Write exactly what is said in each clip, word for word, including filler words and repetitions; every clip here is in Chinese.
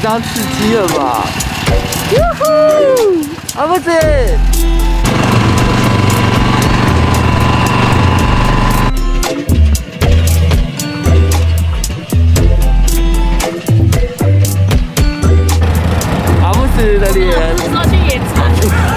张刺激了吧？哟呼！阿布子。 的脸， 说去野餐。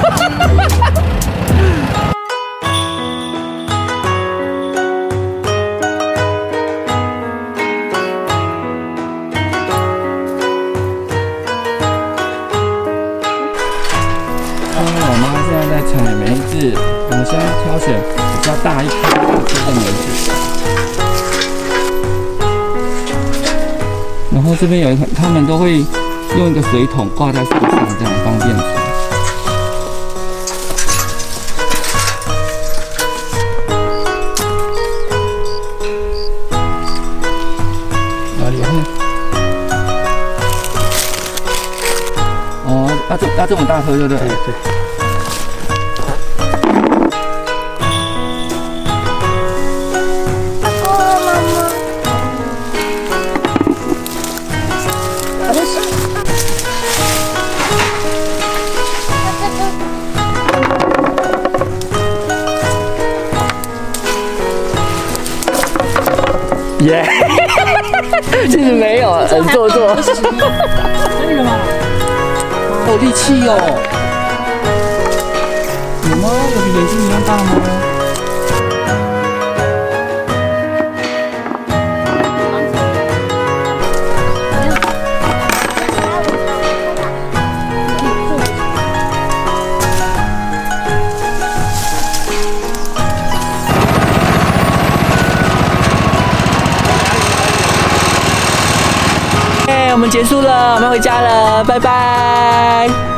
我妈现在在采梅子，我们现在挑选比较大一颗的梅子。然后这边有一个，他们都会。 用一个水桶挂在树上，这样方便取。哪里？哦，那这那这么大颗，对不对？对对。耶！其实没有，很做作。可以了吗？好力气哦！有吗？有比眼睛一样大吗？我们结束了，我们回家了，拜拜。